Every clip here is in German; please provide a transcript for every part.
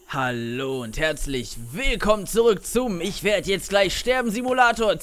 Hallo und herzlich willkommen zurück zum Ich werde jetzt gleich sterben Simulator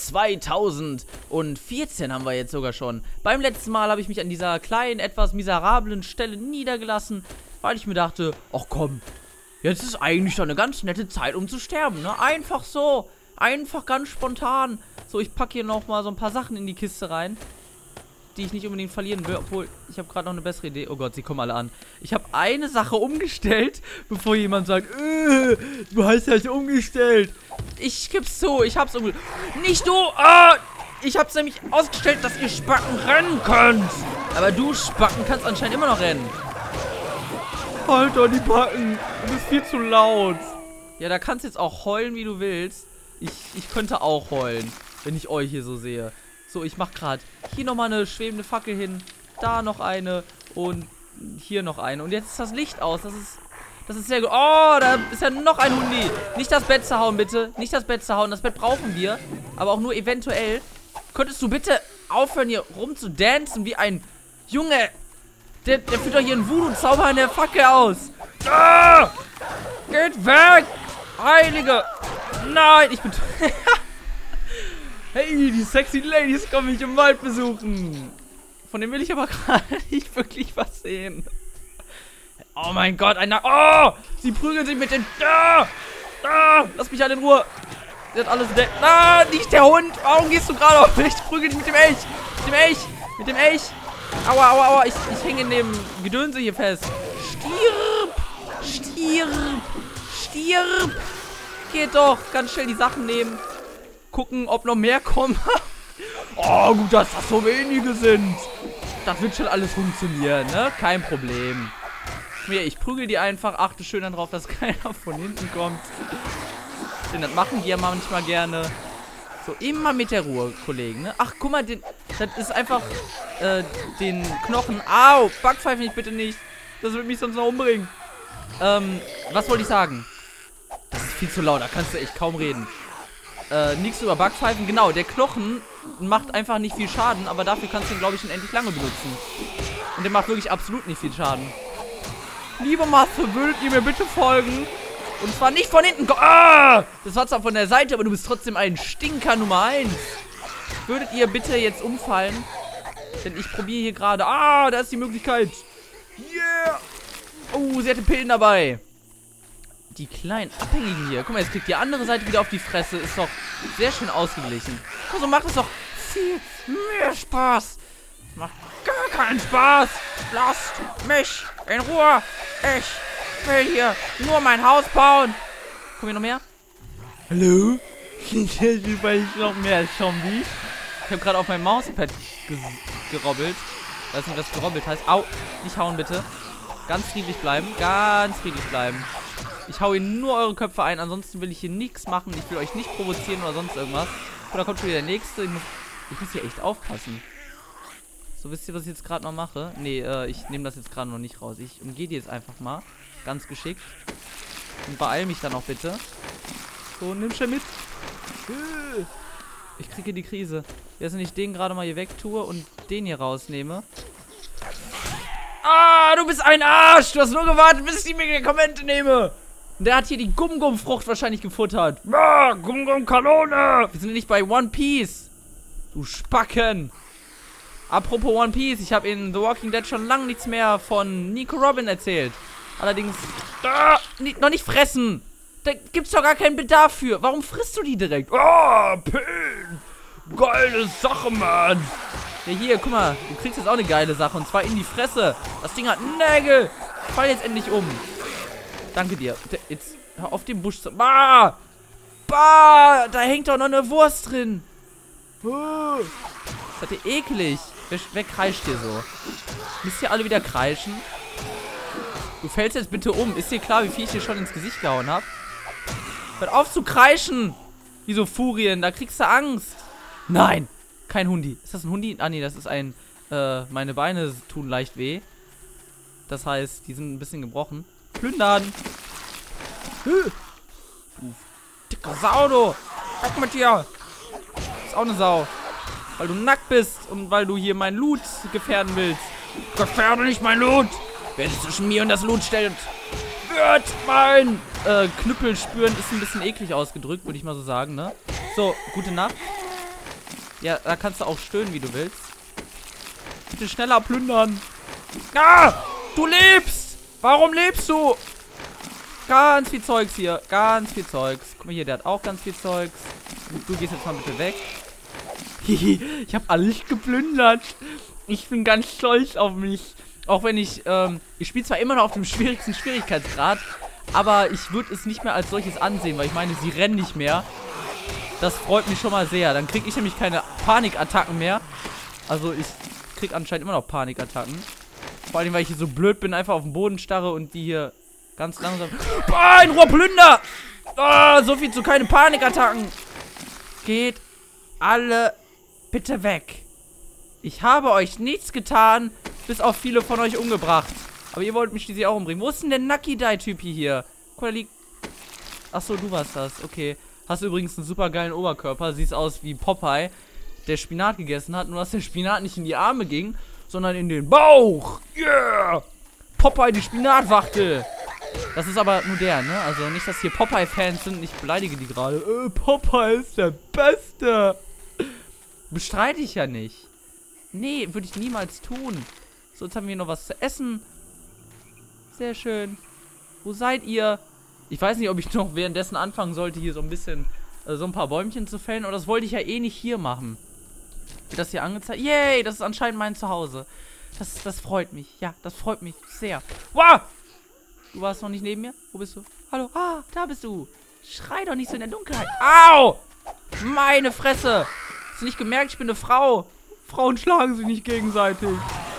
2014 haben wir jetzt sogar schon. Beim letzten Mal habe ich mich an dieser kleinen, etwas miserablen Stelle niedergelassen, weil ich mir dachte, ach komm, jetzt ist eigentlich doch eine ganz nette Zeit, um zu sterben, ne? Einfach so, einfach ganz spontan. So, ich packe hier nochmal so ein paar Sachen in die Kiste rein, die ich nicht unbedingt verlieren will, obwohl, ich habe gerade noch eine bessere Idee. Oh Gott, sie kommen alle an. Ich habe eine Sache umgestellt, bevor jemand sagt, du hast das umgestellt. Ich gib's zu, ich hab's umgestellt. Nicht du, ich hab's nämlich ausgestellt, dass ihr Spacken rennen könnt. Aber du, Spacken, kannst anscheinend immer noch rennen. Halt doch die Backen, du bist viel zu laut. Ja, da kannst du jetzt auch heulen, wie du willst. Ich könnte auch heulen, wenn ich euch hier so sehe. So, ich mach gerade hier nochmal eine schwebende Fackel hin, da noch eine und hier noch eine. Und jetzt ist das Licht aus, das ist sehr gut. Oh, da ist ja noch ein Hundi. Nicht das Bett zerhauen, bitte. Nicht das Bett zerhauen, das Bett brauchen wir. Aber auch nur eventuell. Könntest du bitte aufhören, hier rumzudancen wie ein Junge. Der führt doch hier einen Voodoo-Zauber an der Fackel aus. Ah! Geht weg! Heilige! Nein, ich bin... Hey, die sexy Ladies kommen mich im Wald besuchen. Von dem will ich aber gerade nicht wirklich was sehen. Oh mein Gott, oh! Sie prügeln sich mit den... Lass mich alle in Ruhe. Sie hat alles... nicht der Hund. Warum gehst du gerade auf mich? Ich prügel dich mit dem Elch. Mit dem Elch. Aua, aua, aua. Ich hänge in dem Gedönse hier fest. Stirb. Geht doch. Ganz schnell die Sachen nehmen. Gucken, ob noch mehr kommen. Oh, gut, dass das so wenige sind. Das wird schon alles funktionieren, ne? Kein Problem. Ich prügel die einfach. Achte schön darauf, dass keiner von hinten kommt. Denn das machen die ja manchmal gerne. So, immer mit der Ruhe, Kollegen, ne? Ach, guck mal, das ist einfach den Knochen. Au, Backpfeife nicht, bitte nicht. Das wird mich sonst noch umbringen. Was wollte ich sagen? Das ist viel zu laut, da kannst du echt kaum reden. Nichts über Backpfeifen. Genau, der Knochen macht einfach nicht viel Schaden, aber dafür kannst du ihn, glaube ich, unendlich lange benutzen. Und der macht wirklich absolut nicht viel Schaden. Liebe Masse, würdet ihr mir bitte folgen? Und zwar nicht von hinten. Das war zwar von der Seite, aber du bist trotzdem ein Stinker Nummer 1. Würdet ihr bitte jetzt umfallen? Denn ich probiere hier gerade. Da ist die Möglichkeit. Yeah! Oh, sie hatte Pillen dabei. Die kleinen Abhängigen hier. Guck mal, jetzt kriegt die andere Seite wieder auf die Fresse. Ist doch sehr schön ausgeglichen. Also macht es doch viel mehr Spaß. Macht gar keinen Spaß. Lasst mich in Ruhe. Ich will hier nur mein Haus bauen. Kommen hier noch mehr? Hallo? Sind hier übrigens noch mehr Zombies? Ich habe gerade auf mein Mauspad gerobbelt. Ich weiß nicht, was gerobbelt heißt. Au, nicht hauen bitte. Ganz friedlich bleiben. Ganz friedlich bleiben. Ich hau Ihnen nur eure Köpfe ein, ansonsten will ich hier nichts machen. Ich will euch nicht provozieren oder sonst irgendwas. Oder kommt schon wieder der nächste. Ich muss hier echt aufpassen. So, wisst ihr, was ich jetzt gerade noch mache? Nee, ich nehme das jetzt gerade noch nicht raus. Ich umgehe die jetzt einfach mal. Ganz geschickt. Und beeil mich dann auch bitte. So, nimm schon mit. Ich kriege die Krise. Jetzt, wenn ich den gerade mal hier wegtue und den hier rausnehme. Du bist ein Arsch! Du hast nur gewartet, bis ich die Medikamente nehme! Und der hat hier die Gum-Gum-Frucht wahrscheinlich gefuttert. Gum-Gum-Kanone! Wir sind nicht bei One Piece. Du Spacken. Apropos One Piece, ich habe in The Walking Dead schon lange nichts mehr von Nico Robin erzählt. Allerdings, noch nicht fressen. Da gibt's doch gar keinen Bedarf für. Warum frisst du die direkt? Pillen. Geile Sache, Mann. Ja, hier, guck mal. Du kriegst jetzt auch eine geile Sache. Und zwar in die Fresse. Das Ding hat Nägel. Fall jetzt endlich um. Danke dir. Jetzt hör auf den Busch zu... Da hängt doch noch eine Wurst drin. Das ist ja eklig. Wer kreischt hier so? Müsst ihr alle wieder kreischen? Du fällst jetzt bitte um. Ist dir klar, wie viel ich dir schon ins Gesicht gehauen habe? Hört auf zu kreischen. Wie so Furien. Da kriegst du Angst. Nein. Kein Hundi. Ist das ein Hundi? Ah, nee, das ist ein... meine Beine tun leicht weh. Das heißt, die sind ein bisschen gebrochen. Plündern! Du dicker Sau, du! Weg mit dir! Ist auch eine Sau. Weil du nackt bist und weil du hier mein Loot gefährden willst. Gefährde nicht mein Loot! Wer sich zwischen mir und das Loot stellt, wird mein Knüppel spüren, ist ein bisschen eklig ausgedrückt, würde ich mal so sagen, ne? So, gute Nacht. Ja, da kannst du auch stöhnen, wie du willst. Bitte schneller plündern. Ah! Du lebst! Warum lebst du? Ganz viel Zeugs hier. Ganz viel Zeugs. Guck mal hier, der hat auch ganz viel Zeugs. Du gehst jetzt mal bitte weg. Ich habe alles geplündert. Ich bin ganz stolz auf mich. Auch wenn ich spiele zwar immer noch auf dem schwierigsten Schwierigkeitsgrad, aber ich würde es nicht mehr als solches ansehen, weil ich meine, sie rennen nicht mehr. Das freut mich schon mal sehr. Dann kriege ich nämlich keine Panikattacken mehr. Also ich kriege anscheinend immer noch Panikattacken. Vor allem, weil ich hier so blöd bin, einfach auf den Boden starre und die hier ganz langsam... Boah, ein Rohrplünder! Oh, so viel zu keine Panikattacken. Geht alle bitte weg. Ich habe euch nichts getan, bis auf viele von euch umgebracht. Aber ihr wollt mich schließlich auch umbringen. Wo ist denn der Nucky-Die-Typ hier? Guck mal, da liegt... Achso, du warst das. Okay. Hast übrigens einen super geilen Oberkörper. Siehst aus wie Popeye, der Spinat gegessen hat. Nur dass der Spinat nicht in die Arme ging, sondern in den Bauch. Yeah! Popeye, die Spinatwachtel. Das ist aber nur der, ne? Also nicht, dass hier Popeye-Fans sind. Ich beleidige die gerade. Popeye ist der Beste. Bestreite ich ja nicht. Nee, würde ich niemals tun. So, jetzt haben wir noch was zu essen. Sehr schön. Wo seid ihr? Ich weiß nicht, ob ich noch währenddessen anfangen sollte, hier so ein bisschen, so ein paar Bäumchen zu fällen. Aber das wollte ich ja eh nicht hier machen. Wird das hier angezeigt? Yay, das ist anscheinend mein Zuhause. Das freut mich. Ja, das freut mich sehr. Wow! Du warst noch nicht neben mir? Wo bist du? Hallo? Ah, da bist du. Schrei doch nicht so in der Dunkelheit. Au! Meine Fresse! Hast du nicht gemerkt, ich bin eine Frau? Frauen schlagen sich nicht gegenseitig.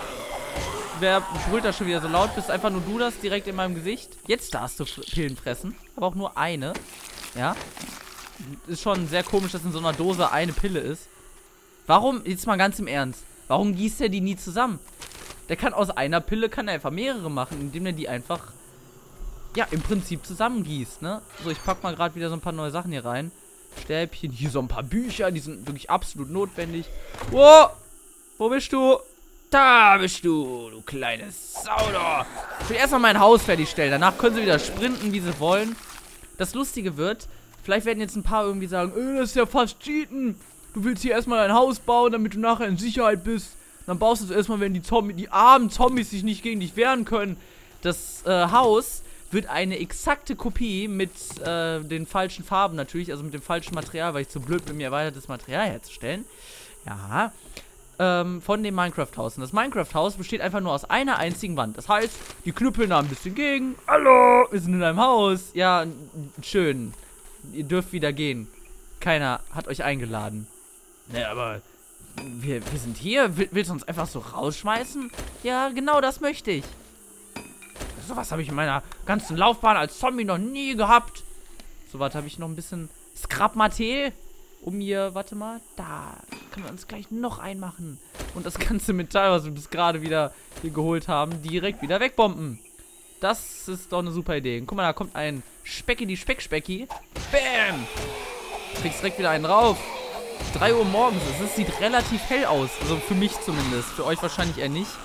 Wer brüllt da schon wieder so laut? Bist einfach nur du das direkt in meinem Gesicht? Jetzt darfst du Pillen fressen. Aber auch nur eine. Ja. Ist schon sehr komisch, dass in so einer Dose eine Pille ist. Warum, jetzt mal ganz im Ernst, warum gießt er die nie zusammen? Der kann aus einer Pille, kann er einfach mehrere machen, indem er die einfach, ja, im Prinzip zusammengießt, ne? So, ich pack mal gerade wieder so ein paar neue Sachen hier rein. Stäbchen, hier so ein paar Bücher, die sind wirklich absolut notwendig. Wow, wo bist du? Da bist du, du kleines Sauder. Ich will erstmal mein Haus fertigstellen, danach können sie wieder sprinten, wie sie wollen. Das Lustige wird, vielleicht werden jetzt ein paar irgendwie sagen, das ist ja fast Cheaten. Du willst hier erstmal ein Haus bauen, damit du nachher in Sicherheit bist. Dann baust du es erstmal, wenn die armen Zombies sich nicht gegen dich wehren können. Das Haus wird eine exakte Kopie mit den falschen Farben natürlich, also mit dem falschen Material, weil ich zu blöd bin, mir erweitertes Material herzustellen. Ja, von dem Minecraft-Haus. Und das Minecraft-Haus besteht einfach nur aus einer einzigen Wand. Das heißt, die knüppeln da ein bisschen gegen. Hallo, wir sind in einem Haus. Ja, schön. Ihr dürft wieder gehen. Keiner hat euch eingeladen. Ne, aber wir sind hier. Willst du uns einfach so rausschmeißen? Ja, genau das möchte ich. Sowas habe ich in meiner ganzen Laufbahn als Zombie noch nie gehabt. So, warte, habe ich noch ein bisschen Scrap-Material? Um mir, warte mal, da können wir uns gleich noch einmachen. Und das ganze Metall, was wir bis gerade wieder hier geholt haben, direkt wieder wegbomben. Das ist doch eine super Idee. Und guck mal, da kommt ein Specki-die-Speck-Specki. Bam! Du kriegst direkt wieder einen rauf. 3 Uhr morgens ist es. Sieht relativ hell aus. Also für mich zumindest. Für euch wahrscheinlich eher nicht.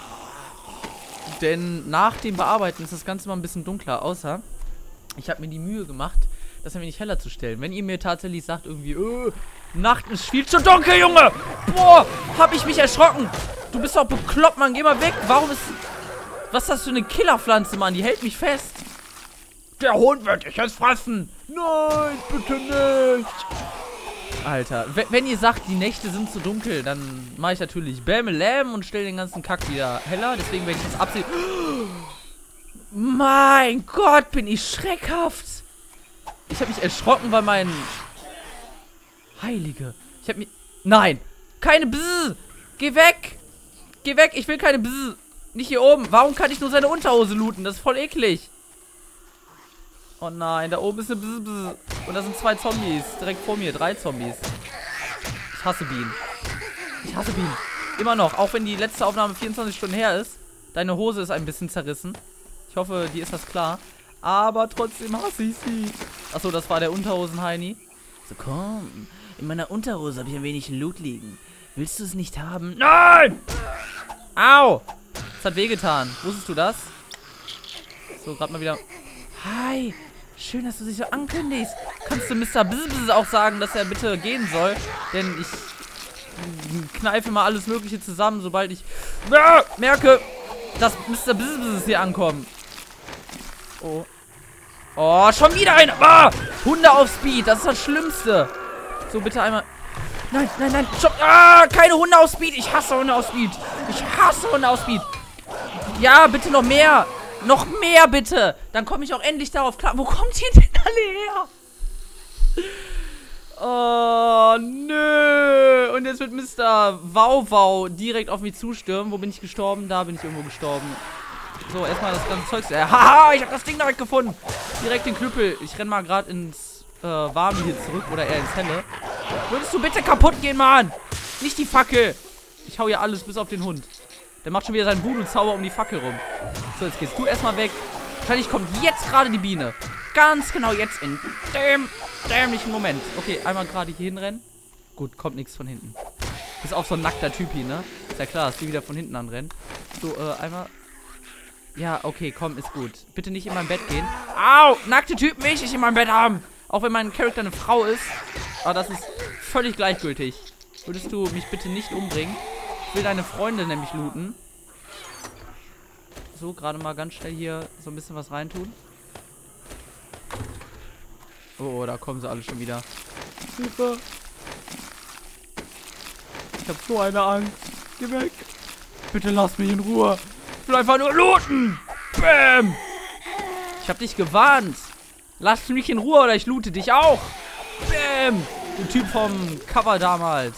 Denn nach dem Bearbeiten ist das Ganze mal ein bisschen dunkler. Außer, ich habe mir die Mühe gemacht, das ein wenig heller zu stellen. Wenn ihr mir tatsächlich sagt irgendwie, Nacht ist viel zu dunkel, Junge! Boah, hab ich mich erschrocken! Du bist doch bekloppt, Mann. Geh mal weg. Warum ist... Was ist das für eine Killerpflanze, Mann? Die hält mich fest. Der Hund wird dich jetzt fressen. Nein, bitte nicht. Alter, wenn ihr sagt, die Nächte sind zu dunkel, dann mache ich natürlich Bäm und stelle den ganzen Kack wieder heller. Deswegen werde ich das absehen. Mein Gott, bin ich schreckhaft. Ich habe mich erschrocken, weil mein... Heilige. Ich habe mich... Nein. Keine Bzzz. Geh weg. Geh weg. Ich will keine Bzzz. Nicht hier oben. Warum kann ich nur seine Unterhose looten? Das ist voll eklig. Oh nein, da oben ist eine Bzzz. Und da sind 2 Zombies. Direkt vor mir. 3 Zombies. Ich hasse Bienen. Ich hasse Bienen. Immer noch. Auch wenn die letzte Aufnahme 24 Stunden her ist. Deine Hose ist ein bisschen zerrissen. Ich hoffe, dir ist das klar. Aber trotzdem hasse ich sie. Achso, das war der Unterhosen-Heini. So, komm. In meiner Unterhose habe ich ein wenig Loot liegen. Willst du es nicht haben? Nein! Au! Das hat wehgetan. Wusstest du das? So, gerade mal wieder... Hi. Schön, dass du dich so ankündigst. Kannst du Mr. Bzzz auch sagen, dass er bitte gehen soll? Denn ich kneife mal alles Mögliche zusammen, sobald ich merke, dass Mr. Bzzz hier ankommt. Oh. Oh, schon wieder einer. Ah, Hunde auf Speed, das ist das Schlimmste. So, bitte einmal. Nein, nein, nein. Stopp. Ah, keine Hunde auf Speed. Ich hasse Hunde auf Speed. Ich hasse Hunde auf Speed. Ja, bitte noch mehr. Noch mehr, bitte. Dann komme ich auch endlich darauf klar. Wo kommt ihr denn alle her? Oh, nö. Und jetzt wird Mr. Wow direkt auf mich zustürmen. Wo bin ich gestorben? Da bin ich irgendwo gestorben. So, erstmal das ganze Zeug. Haha, ich habe das Ding direkt gefunden. Direkt den Knüppel. Ich renn mal gerade ins Warme hier zurück. Oder eher ins Helle. Würdest du bitte kaputt gehen, Mann? Nicht die Fackel. Ich hau hier alles bis auf den Hund. Der macht schon wieder seinen Voodoo-Zauber um die Fackel rum. So, jetzt gehst du erstmal weg. Wahrscheinlich kommt jetzt gerade die Biene. Ganz genau jetzt in dem dämlichen Moment. Okay, einmal gerade hier hinrennen. Gut, kommt nichts von hinten. Ist auch so ein nackter Typ hier, ne? Ist ja klar, dass die wieder von hinten anrennen. So, einmal. Ja, okay, komm, ist gut. Bitte nicht in mein Bett gehen. Au! Nackte Typen will ich nicht in meinem Bett haben. Auch wenn mein Charakter eine Frau ist. Aber das ist völlig gleichgültig. Würdest du mich bitte nicht umbringen? Ich will deine Freunde nämlich looten. So, gerade mal ganz schnell hier so ein bisschen was reintun. Oh, da kommen sie alle schon wieder. Hilfe! Ich hab so eine Angst. Geh weg. Bitte lass mich in Ruhe. Ich will einfach nur looten. Bäm! Ich hab dich gewarnt. Lass mich in Ruhe oder ich loote dich auch. Bäm! Der Typ vom Cover damals.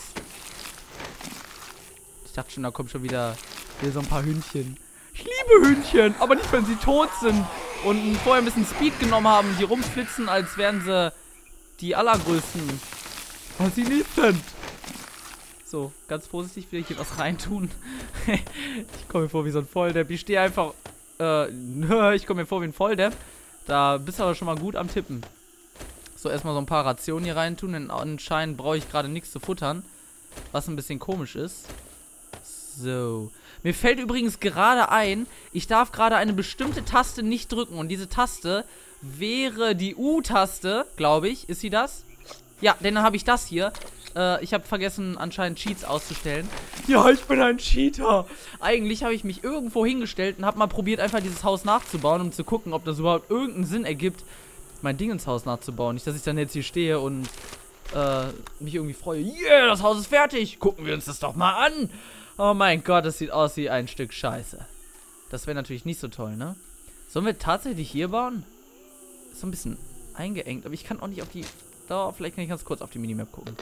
Ich dachte schon, da kommt schon wieder so ein paar Hündchen. Ich liebe Hündchen, aber nicht, wenn sie tot sind und vorher ein bisschen Speed genommen haben, die rumflitzen, als wären sie die allergrößten. Was sie nicht sind. So, ganz vorsichtig will ich hier was reintun. Ich komme mir vor wie so ein Volldepp. Ich stehe einfach, ich komme mir vor wie ein Volldepp. Da bist du aber schon mal gut am Tippen. So, erstmal so ein paar Rationen hier reintun, denn anscheinend brauche ich gerade nichts zu futtern. Was ein bisschen komisch ist. So. Mir fällt übrigens gerade ein, ich darf gerade eine bestimmte Taste nicht drücken. Und diese Taste wäre die U-Taste, glaube ich. Ist sie das? Ja, denn dann habe ich das hier. Ich habe vergessen, anscheinend Cheats auszustellen. Ja, ich bin ein Cheater. Eigentlich habe ich mich irgendwo hingestellt und habe mal probiert, einfach dieses Haus nachzubauen, um zu gucken, ob das überhaupt irgendeinen Sinn ergibt, mein Ding ins Haus nachzubauen. Nicht, dass ich dann jetzt hier stehe und mich irgendwie freue. Yeah, das Haus ist fertig. Gucken wir uns das doch mal an. Oh mein Gott, das sieht aus wie ein Stück Scheiße. Das wäre natürlich nicht so toll, ne? Sollen wir tatsächlich hier bauen? Ist so ein bisschen eingeengt, aber ich kann auch nicht auf die... Da, vielleicht kann ich ganz kurz auf die Minimap gucken.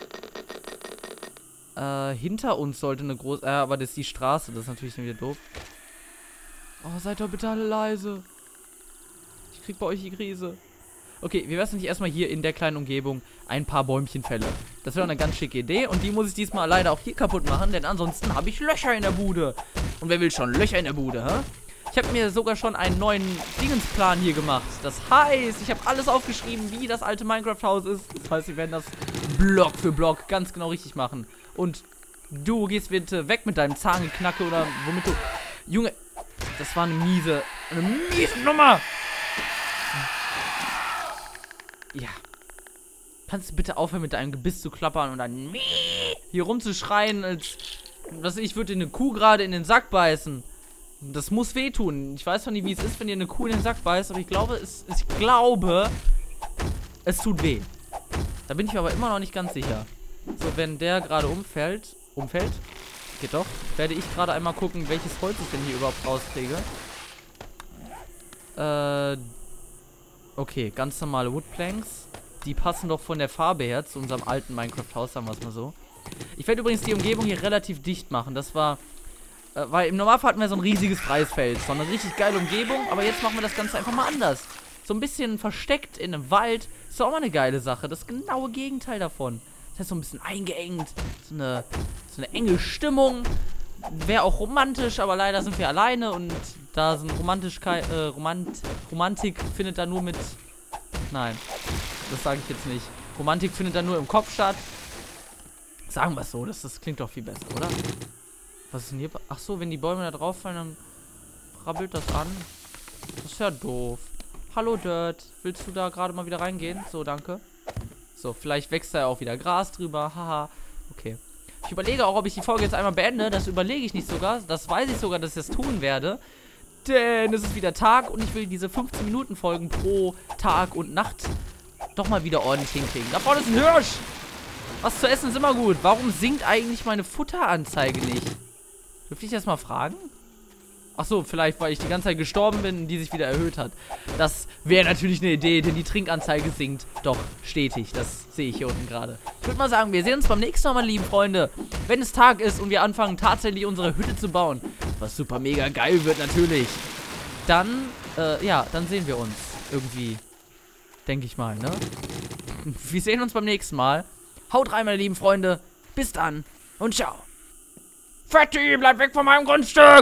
Hinter uns sollte eine große... aber das ist die Straße, das ist natürlich wieder doof. Oh, seid doch bitte alle leise. Ich krieg bei euch die Krise. Okay, wie wär's, wenn ich erstmal hier in der kleinen Umgebung ein paar Bäumchen fälle? Das wäre eine ganz schicke Idee und die muss ich diesmal leider auch hier kaputt machen, denn ansonsten habe ich Löcher in der Bude. Und wer will schon Löcher in der Bude, hä? Ich habe mir sogar schon einen neuen Dingensplan hier gemacht. Das heißt, ich habe alles aufgeschrieben, wie das alte Minecraft-Haus ist. Das heißt, wir werden das Block für Block ganz genau richtig machen. Und du gehst bitte weg mit deinem Zahngeknacke oder womit du... Junge, das war eine miese Nummer. Ja. Kannst du bitte aufhören, mit deinem Gebiss zu klappern und dann hier rumzuschreien, als was ich würde eine Kuh gerade in den Sack beißen. Das muss wehtun. Ich weiß zwar nicht, wie es ist, wenn dir eine Kuh in den Sack beißt, aber ich glaube, es tut weh. Da bin ich mir aber immer noch nicht ganz sicher. So, wenn der gerade umfällt, geht doch, werde ich gerade einmal gucken, welches Holz ich denn hier überhaupt rauskriege. Okay, ganz normale Woodplanks. Die passen doch von der Farbe her zu unserem alten Minecraft-Haus, sagen wir es mal so. Ich werde übrigens die Umgebung hier relativ dicht machen. Das war, weil im Normalfall hatten wir so ein riesiges freies Feld. So eine richtig geile Umgebung, aber jetzt machen wir das Ganze einfach mal anders. So ein bisschen versteckt in einem Wald. Ist doch auch mal eine geile Sache. Das genaue Gegenteil davon. Das heißt, so ein bisschen eingeengt. So eine enge Stimmung. Wäre auch romantisch, aber leider sind wir alleine und da sind Romantik findet da nur mit... Nein, das sage ich jetzt nicht. Romantik findet da nur im Kopf statt. Sagen wir es so, das klingt doch viel besser, oder? Was ist denn hier? Ach so, wenn die Bäume da drauf fallen, dann krabbelt das an. Das ist ja doof. Hallo Dirt. Willst du da gerade mal wieder reingehen? So, danke. So, vielleicht wächst da ja auch wieder Gras drüber. Haha. Okay. Ich überlege auch, ob ich die Folge jetzt einmal beende. Das überlege ich nicht sogar. Das weiß ich sogar, dass ich das tun werde. Denn es ist wieder Tag und ich will diese 15-Minuten-Folgen pro Tag und Nacht doch mal wieder ordentlich hinkriegen. Da vorne ist ein Hirsch! Was zu essen ist immer gut. Warum sinkt eigentlich meine Futteranzeige nicht? Dürfte ich das mal fragen? Ach so, vielleicht, weil ich die ganze Zeit gestorben bin und die sich wieder erhöht hat. Das wäre natürlich eine Idee, denn die Trinkanzeige sinkt doch stetig. Das sehe ich hier unten gerade. Ich würde mal sagen, wir sehen uns beim nächsten Mal, meine lieben Freunde. Wenn es Tag ist und wir anfangen, tatsächlich unsere Hütte zu bauen, was super mega geil wird natürlich, dann, ja, dann sehen wir uns irgendwie. Denke ich mal, ne? Wir sehen uns beim nächsten Mal. Haut rein, meine lieben Freunde. Bis dann und ciao. Fetti, bleib weg von meinem Grundstück!